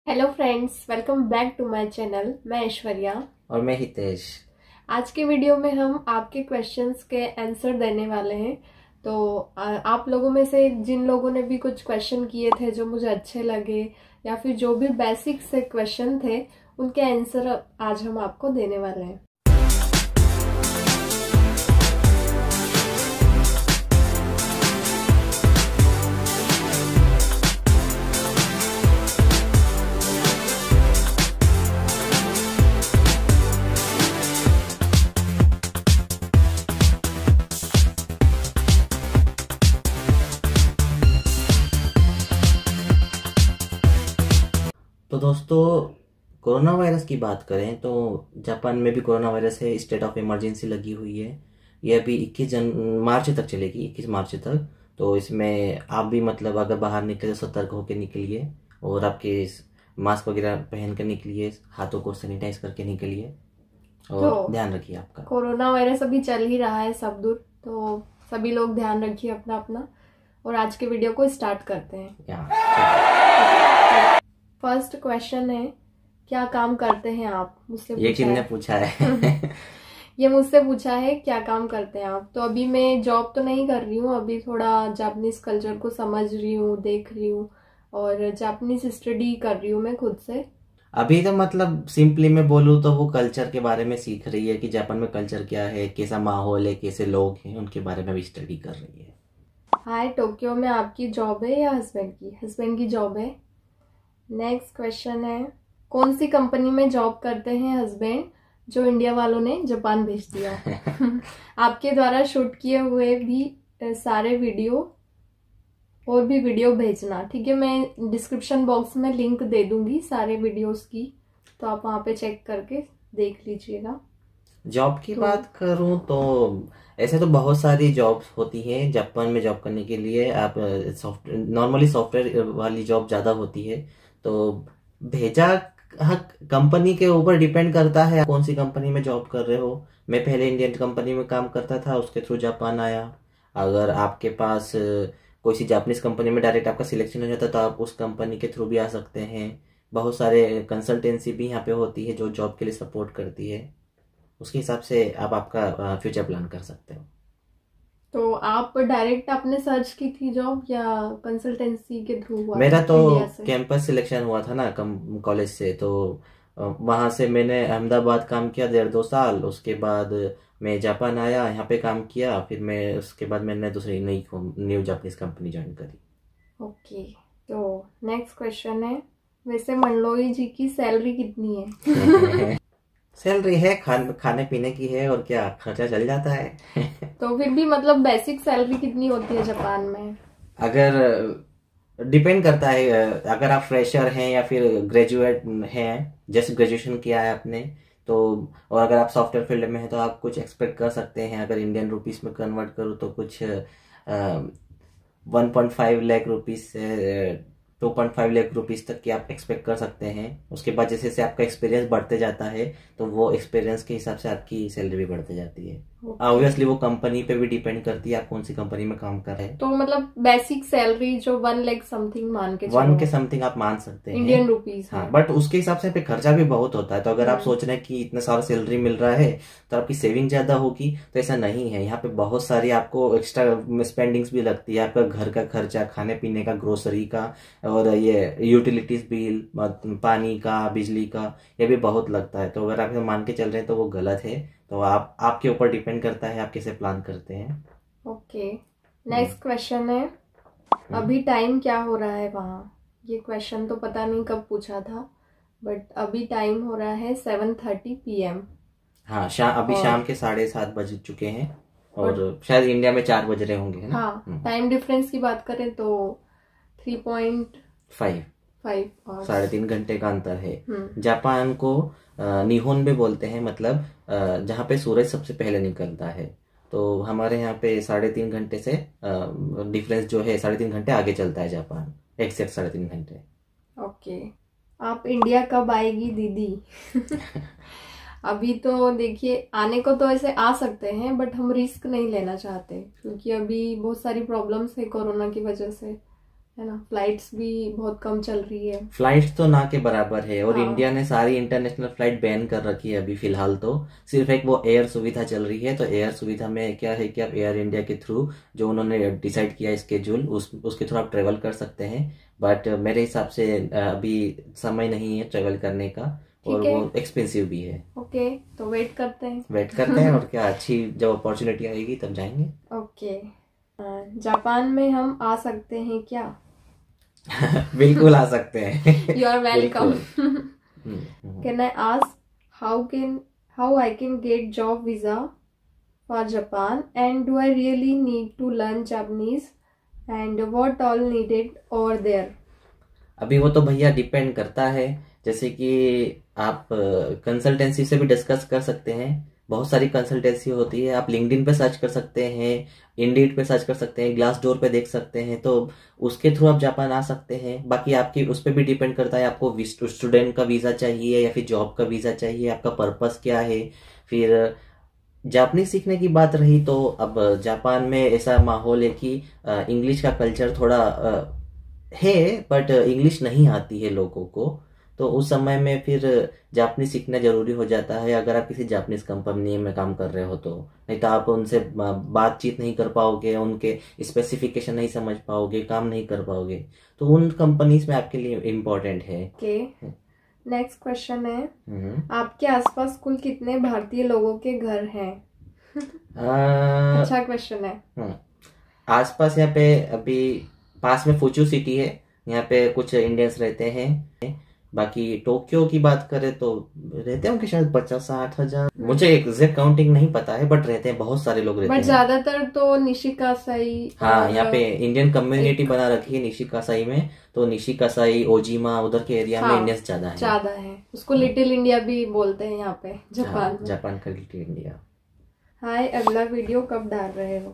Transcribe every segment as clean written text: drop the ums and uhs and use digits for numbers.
Hello friends, welcome back to my channel. मैं ऐश्वर्या और मैं हितेश। आज के वीडियो में हम आपके क्वेश्चंस के आंसर देने वाले हैं। तो आप लोगों में से जिन लोगों ने भी कुछ क्वेश्चन किए थे जो मुझे अच्छे लगे या फिर जो भी बेसिक से क्वेश्चन थे, उनके आंसर आज हम आपको देने वाले हैं। तो दोस्तों, कोरोना वायरस की बात करें तो जापान में भी कोरोना वायरस है, स्टेट ऑफ इमरजेंसी लगी हुई है। ये अभी 21 मार्च तक चलेगी, 21 मार्च तक। तो इसमें आप भी मतलब अगर बाहर निकले तो सतर्क होकर निकलिए और आपके मास्क वगैरह पहन कर निकलिए, हाथों को सैनिटाइज करके निकलिए और तो ध्यान रखिए आपका। कोरोना वायरस अभी चल ही रहा है सब दूर, तो सभी लोग ध्यान रखिए अपना अपना। और आज के वीडियो को स्टार्ट करते हैं। फर्स्ट क्वेश्चन है, क्या काम करते हैं आप? मुझसे ये किसने पूछा है? ये मुझसे पूछा है क्या काम करते हैं आप। तो अभी मैं जॉब तो नहीं कर रही हूँ, अभी थोड़ा जापानीज कल्चर को समझ रही हूँ, देख रही हूँ और जापानीज स्टडी कर रही हूँ मैं खुद से। अभी तो मतलब सिंपली मैं बोलूँ तो वो कल्चर के बारे में सीख रही है कि जापान में कल्चर क्या है, कैसा माहौल है, कैसे लोग हैं, उनके बारे में भी स्टडी कर रही है। हाय, टोक्यो में आपकी जॉब है या हस्बैंड की? हस्बैंड की जॉब है। नेक्स्ट क्वेश्चन है, कौन सी कंपनी में जॉब करते हैं हस्बैंड जो इंडिया वालों ने जापान भेज दिया? आपके द्वारा शूट किए हुए भी सारे वीडियो और भी वीडियो भेजना, ठीक है? मैं डिस्क्रिप्शन बॉक्स में लिंक दे दूंगी सारे वीडियोस की, तो आप वहां पे चेक करके देख लीजिएगा। जॉब की बात करूं तो ऐसे तो बहुत सारी जॉब्स होती हैं जापान में जॉब करने के लिए। आप नॉर्मली सॉफ्टवेयर वाली जॉब ज़्यादा होती है। तो भेजा, हाँ, कंपनी के ऊपर डिपेंड करता है कौन सी कंपनी में जॉब कर रहे हो। मैं पहले इंडियन कंपनी में काम करता था, उसके थ्रू जापान आया। अगर आपके पास कोई सी जापानीज कंपनी में डायरेक्ट आपका सिलेक्शन हो जाता तो आप उस कंपनी के थ्रू भी आ सकते हैं। बहुत सारे कंसल्टेंसी भी यहाँ पे होती है जो जॉब के लिए सपोर्ट करती है। उसके हिसाब से आप आपका फ्यूचर प्लान कर सकते हो। तो आप डायरेक्ट आपने सर्च की थी जॉब या कंसल्टेंसी के थ्रू हुआ मेरा था तो इंडिया से? कैंपस सिलेक्शन हुआ था ना कॉलेज से, तो वहाँ से मैंने अहमदाबाद काम किया 1.5-2 साल। उसके बाद मैं जापान आया, यहाँ पे काम किया। फिर मैं उसके बाद मैंने दूसरी न्यू जापानीज कंपनी ज्वाइन करी। ओके। तो नेक्स्ट क्वेश्चन है, वैसे मंडलोई जी की सैलरी कितनी है? सैलरी है, खाने पीने की है, और क्या, खर्चा चल जाता है। तो फिर भी मतलब बेसिक सैलरी कितनी होती है जापान में? अगर डिपेंड करता है, अगर आप फ्रेशर हैं या फिर ग्रेजुएट हैं, जस्ट ग्रेजुएशन किया है आपने, तो और अगर आप सॉफ्टवेयर फील्ड में हैं तो आप कुछ एक्सपेक्ट कर सकते हैं। अगर इंडियन रुपीस में कन्वर्ट करूँ तो कुछ 1.5 लाख रुपीस से 2.5 लाख रुपीस तक की आप एक्सपेक्ट कर सकते हैं। उसके बाद जैसे जैसे आपका एक्सपीरियंस बढ़ते जाता है तो वो एक्सपीरियंस के हिसाब से आपकी सैलरी भी बढ़ती जाती है। ऑब्वियसली वो कंपनी पे भी डिपेंड करती है आप कौन सी कंपनी में काम कर रहे हैं। तो मतलब बेसिक सैलरी जो 1 लाख समथिंग मान के 1 के समथिंग आप मान सकते हैं इंडियन रुपीस। हाँ, बट उसके हिसाब से पे खर्चा भी बहुत होता है। तो अगर आप सोच रहे हैं कि इतना सारा सैलरी मिल रहा है तो आपकी सेविंग ज्यादा होगी, तो ऐसा नहीं है। यहाँ पे बहुत सारी आपको एक्स्ट्रा स्पेंडिंग्स भी लगती है। आपका घर का खर्चा, खाने पीने का, ग्रोसरी का, और ये यूटिलिटीज बिल, पानी का, बिजली का, ये भी बहुत लगता है। तो अगर आप मान के चल रहे हैं तो वो गलत है। तो आप आपके ऊपर डिपेंड करता है आप कैसे प्लान करते हैं। ओके। नेक्स्ट क्वेश्चन है, अभी टाइम क्या हो रहा है वहाँ? ये क्वेश्चन तो पता नहीं कब पूछा था, बट अभी टाइम हो रहा है 7:30 PM। हाँ, अभी शाम के 7:30 बज चुके हैं और शायद इंडिया में 4 बज रहे होंगे, है ना? हाँ, टाइम डिफरेंस की बात करें तो 3.5 3.5 का अंतर है। जापान को निहोन भी बोलते हैं, मतलब जहाँ पे सूरज सबसे पहले निकलता है। तो हमारे यहाँ पे 3.5 घंटे से डिफरेंस जो है, 3.5 घंटे आगे चलता है जापान, एक्सैक्ट 3.5 घंटे। ओके। आप इंडिया कब आएगी दीदी? अभी तो देखिए, आने को तो ऐसे आ सकते हैं बट हम रिस्क नहीं लेना चाहते, क्योंकि अभी बहुत सारी प्रॉब्लम्स है कोरोना की वजह से, है ना, फ्लाइट्स भी बहुत कम चल रही है। फ्लाइट्स तो ना के बराबर है, और हाँ। इंडिया ने सारी इंटरनेशनल फ्लाइट बैन कर रखी है अभी फिलहाल। तो सिर्फ एक वो एयर सुविधा चल रही है। तो एयर सुविधा में क्या है कि आप एयर इंडिया के थ्रू जो उन्होंने डिसाइड किया स्केड्यूल, उसके थ्रू आप ट्रेवल कर सकते हैं। बट मेरे हिसाब से अभी समय नहीं है ट्रेवल करने का, और ठीक है। वो एक्सपेंसिव भी है। ओके, तो वेट करते हैं। वेट करते हैं, और क्या, अच्छी जब अपॉर्चुनिटी आएगी तब जाएंगे। ओके, जापान में हम आ सकते हैं क्या? बिल्कुल आ सकते हैं। You are welcome. बिल्कुल। Can I ask how I can get job visa for Japan, and do I really need to learn Japanese, and what all needed over there? अभी वो तो भैया डिपेंड करता है। जैसे कि आप कंसल्टेंसी से भी डिस्कस कर सकते हैं। बहुत सारी कंसल्टेंसी होती है, आप लिंक्डइन पे सर्च कर सकते हैं, इंडीड पे सर्च कर सकते हैं, ग्लास डोर पे देख सकते हैं। तो उसके थ्रू आप जापान आ सकते हैं। बाकी आपकी उस पर भी डिपेंड करता है, आपको स्टूडेंट का वीज़ा चाहिए या फिर जॉब का वीज़ा चाहिए, आपका पर्पस क्या है। फिर जापानी सीखने की बात रही तो अब जापान में ऐसा माहौल है कि इंग्लिश का कल्चर थोड़ा है, बट इंग्लिश नहीं आती है लोगों को। तो उस समय में फिर जापानी सीखना जरूरी हो जाता है, अगर आप किसी जापानीज कंपनी में काम कर रहे हो तो। नहीं तो आप उनसे बातचीत नहीं कर पाओगे, उनके स्पेसिफिकेशन नहीं समझ पाओगे, काम नहीं कर पाओगे। तो उन कंपनीज में आपके लिए इम्पोर्टेंट है। नेक्स्ट क्वेश्चन है, आपके आसपास कुल कितने भारतीय लोगों के घर हैं? अच्छा क्वेश्चन है। आसपास यहाँ पे अभी पास में फुचू सिटी है, यहाँ पे कुछ इंडियंस रहते हैं। बाकी टोक्यो की बात करें तो रहते होंगे शायद 50-60 हजार, मुझे एग्जैक्ट काउंटिंग नहीं पता है, बट रहते हैं, बहुत सारे लोग रहते हैं। बट ज्यादातर तो निशिकासाई, हाँ, यहाँ पे इंडियन कम्युनिटी बना रखी है निशिकासाई में। तो निशिकासाई, ओजिमा, उधर के एरिया में इंडियंस ज्यादा है। उसको लिटिल इंडिया भी बोलते हैं यहाँ पे जापान में। जापान का लिटिल इंडिया। हाय, अगला वीडियो कब डाल रहे हो?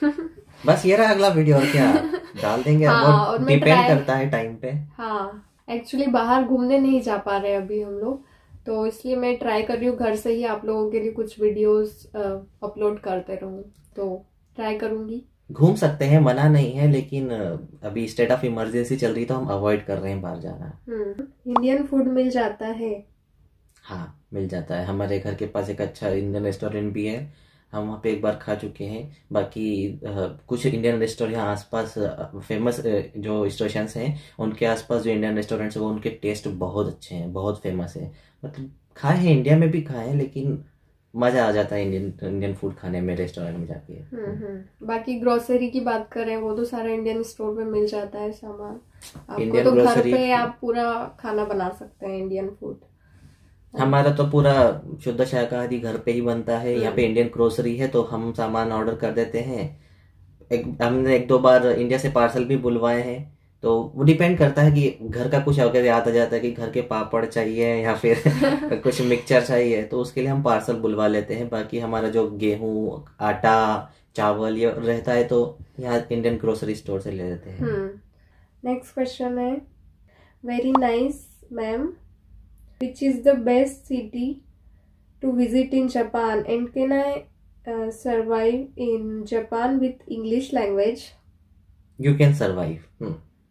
बस ये रहा अगला वीडियो, और क्या डाल देंगे। हाँ, और डिपेंड करता है टाइम पे। हाँ, एक्चुअली बाहर घूमने नहीं जा पा रहे अभी हम लोग, तो इसलिए मैं ट्राई कर रही हूँ घर से ही आप लोगों के लिए कुछ वीडियोस अपलोड करते रहूँ, तो ट्राई करूंगी। घूम सकते हैं, मना नहीं है, लेकिन अभी स्टेट ऑफ इमरजेंसी चल रही तो हम अवॉइड कर रहे हैं बाहर जाना। इंडियन फूड मिल जाता है? हाँ, मिल जाता है। हमारे घर के पास एक अच्छा इंडियन रेस्टोरेंट भी है, हम वहाँ पे एक बार खा चुके हैं। बाकी कुछ इंडियन रेस्टोरेंट यहाँ आसपास फेमस जो स्टेशंस हैं उनके आसपास जो इंडियन रेस्टोरेंट्स हैं वो उनके टेस्ट बहुत अच्छे हैं, बहुत फेमस है। मतलब खाए हैं, इंडिया में भी खाए हैं, लेकिन मजा आ जाता है इंडियन फूड खाने में रेस्टोरेंट में जाके। बाकी ग्रोसरी की बात करें, वो तो सारा इंडियन स्टोर में मिल जाता है सामान आपको, इंडियन तो घर ग्रोसरी पे आप पूरा खाना बना सकते हैं इंडियन फूड। हमारा तो पूरा शुद्ध शाकाहारी घर पे ही बनता है। यहाँ पे इंडियन ग्रोसरी है तो हम सामान ऑर्डर कर देते हैं। हमने 1-2 बार इंडिया से पार्सल भी बुलवाए हैं। तो वो डिपेंड करता है कि घर का कुछ अगर याद आ जाता है कि घर के पापड़ चाहिए या फिर कुछ मिक्सचर चाहिए, तो उसके लिए हम पार्सल बुलवा लेते हैं। बाकी हमारा जो गेहूं, आटा, चावल ये रहता है तो यहाँ इंडियन ग्रोसरी स्टोर से ले लेते हैं। नेक्स्ट क्वेश्चन है, very nice ma'am, which is the best city to visit in Japan, and can I survive in Japan with English language? You can survive.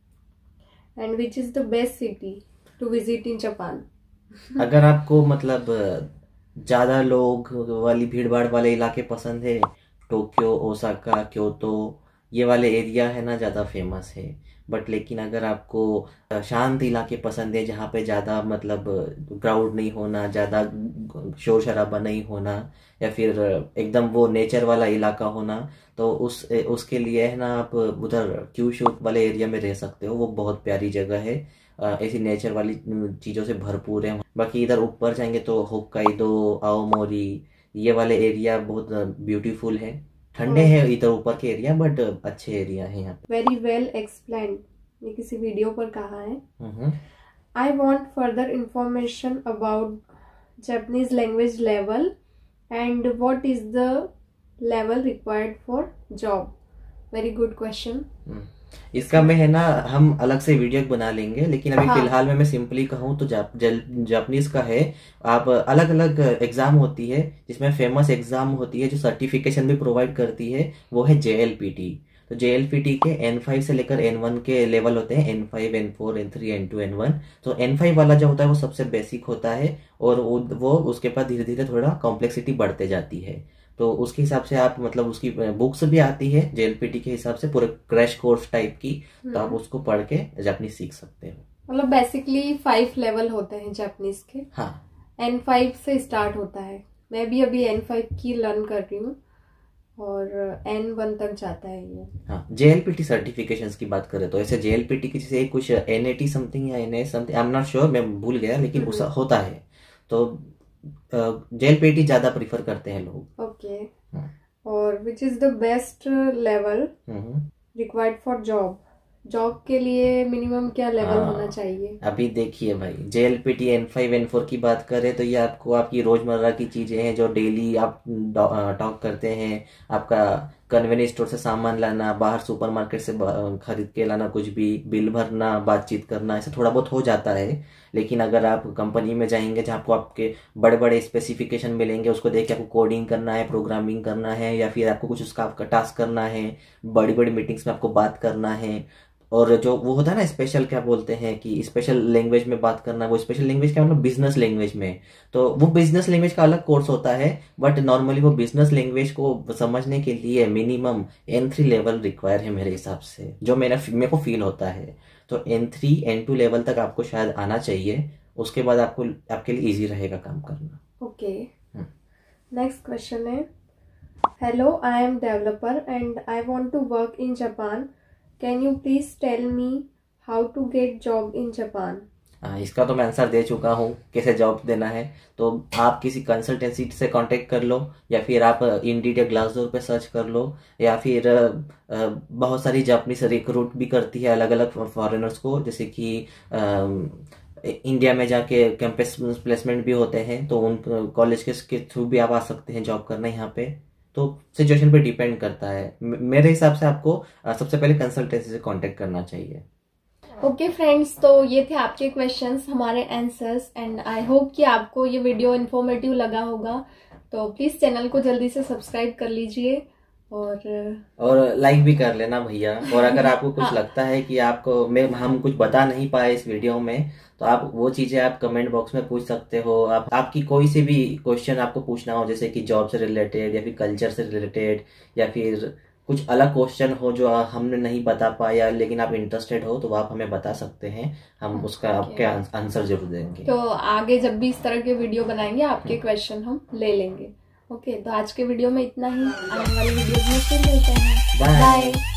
And which is the best city to visit in Japan? अगर आपको मतलब ज्यादा लोग वाली भीड़ भाड़ वाले इलाके पसंद है, टोक्यो, ओसाका, क्योतो ये वाले एरिया है ना, ज्यादा फेमस है। बट लेकिन अगर आपको शांत इलाके पसंद है जहाँ पे ज्यादा मतलब क्राउड नहीं होना, ज्यादा शोर शराबा नहीं होना, या फिर एकदम वो नेचर वाला इलाका होना, तो उसके लिए है ना आप उधर क्यूशू वाले एरिया में रह सकते हो। वो बहुत प्यारी जगह है, ऐसी नेचर वाली चीजों से भरपूर है। बाकी इधर ऊपर जाएंगे तो होक्काइडो, आओमोरी ये वाले एरिया बहुत ब्यूटीफुल है। ठंडे हैं इधर ऊपर के एरिया, बट अच्छे एरिया है यहाँ पे। वेरी वेल एक्सप्लेन, ये किसी वीडियो पर कहा है। I want further information about Japanese language level and what is the level required for job. Very good question. इसका में है ना हम अलग से वीडियो बना लेंगे, लेकिन अभी फिलहाल में मैं सिंपली कहूँ तो जापानीज का है। आप अलग अलग एग्जाम होती है, जिसमें फेमस एग्जाम होती है जो सर्टिफिकेशन भी प्रोवाइड करती है, वो है JLPT। तो JLPT के N5 से लेकर N1 के लेवल होते हैं, N5, N4, N3, N2, N1। तो N5 वाला जो होता है वो सबसे बेसिक होता है, और वो उसके बाद धीरे धीरे थोड़ा कॉम्प्लेक्सिटी बढ़ते जाती है। तो उसके हिसाब से आप मतलब उसकी बुक्स भी आती है JLPT के हिसाब से, पूरे क्रैश कोर्स टाइप की, तो आप उसको पढ़ के जापानीज सीख सकते हो। मतलब बेसिकली 5 लेवल होते हैं जापानीज के। हाँ, N5 से स्टार्ट होता है। मैं भी अभी N5 की लर्न कर रही हूँ और N1 तक जाता है ये। हाँ, JLPT सर्टिफिकेशंस की बात करें तो ऐसे JLPT की जैसे कुछ NAT समथिंग या NA something, I am not sure, मैं भूल गया, लेकिन उस होता है। तो JLPT ज्यादा प्रीफर करते हैं लोग। ओके। और which is the best level required for job? Job के लिए मिनिमम क्या लेवल होना चाहिए? अभी देखिए भाई, JLPT N5 N4 की बात करें तो ये आपको आपकी रोजमर्रा की चीजें हैं जो डेली आप टॉक करते हैं। आपका कन्वेनियंस स्टोर से सामान लाना, बाहर सुपरमार्केट से खरीद के लाना, कुछ भी बिल भरना, बातचीत करना, ऐसा थोड़ा बहुत हो जाता है। लेकिन अगर आप कंपनी में जाएंगे जहाँ आपको आपके बड़े बड़े स्पेसिफिकेशन मिलेंगे, उसको देख के आपको कोडिंग करना है, प्रोग्रामिंग करना है, या फिर आपको कुछ उसका आपका टास्क करना है, बड़ी बड़ी मीटिंग्स में आपको बात करना है। और जो वो होता है ना स्पेशल, क्या बोलते हैं कि स्पेशल लैंग्वेज में बात करना, वो स्पेशल लैंग्वेज क्या मतलब बिजनेस लैंग्वेज में, तो वो बिजनेस लैंग्वेज का अलग कोर्स होता है। बट नॉर्मली वो बिजनेस लैंग्वेज को समझने के लिए मिनिमम N3 लेवल रिक्वायर है मेरे हिसाब से, जो मेरे को फील होता है। तो N3 N2 लेवल तक आपको शायद आना चाहिए, उसके बाद आपको आपके लिए इजी रहेगा काम करना। ओके। नेक्स्ट क्वेश्चन है, hello, I am developer and I want to work in Japan. Can you please tell me how to get job in Japan? इसका तो मैं आंसर दे चुका हूँ, कैसे जॉब देना है। तो आप किसी कंसल्टेंसी से कांटेक्ट कर लो, या फिर आप इंडीड या ग्लासडोर पे सर्च कर लो, या फिर बहुत सारी जापानीज रिक्रूट भी करती है अलग अलग फॉरेनर्स को, जैसे कि इंडिया में जाके कैंपस प्लेसमेंट भी होते हैं, तो उन कॉलेज के थ्रू भी आप आ सकते हैं जॉब करना यहाँ पे। तो सिचुएशन पे डिपेंड करता है। मेरे हिसाब से आपको सबसे पहले कंसल्टेंसी से कांटेक्ट करना चाहिए। ओके फ्रेंड्स, तो ये थे आपके क्वेश्चंस, हमारे आंसर्स, एंड आई होप कि आपको ये वीडियो इन्फॉर्मेटिव लगा होगा। तो प्लीज चैनल को जल्दी से सब्सक्राइब कर लीजिए और लाइक भी कर लेना भैया। और अगर आपको कुछ लगता है कि आपको हम कुछ बता नहीं पाए इस वीडियो में, तो आप वो चीजें आप कमेंट बॉक्स में पूछ सकते हो। आपकी कोई सी भी क्वेश्चन आपको पूछना हो, जैसे कि जॉब से रिलेटेड या फिर कल्चर से रिलेटेड, या फिर कुछ अलग क्वेश्चन हो जो हमने नहीं बता पाया लेकिन आप इंटरेस्टेड हो, तो आप हमें बता सकते हैं, हम उसका आपके आंसर जरूर देंगे। तो आगे जब भी इस तरह के वीडियो बनाएंगे आपके क्वेश्चन हम ले लेंगे। ओके, तो आज के वीडियो में इतना ही। आने वाली वीडियो में फिर मिलते हैं। बाय।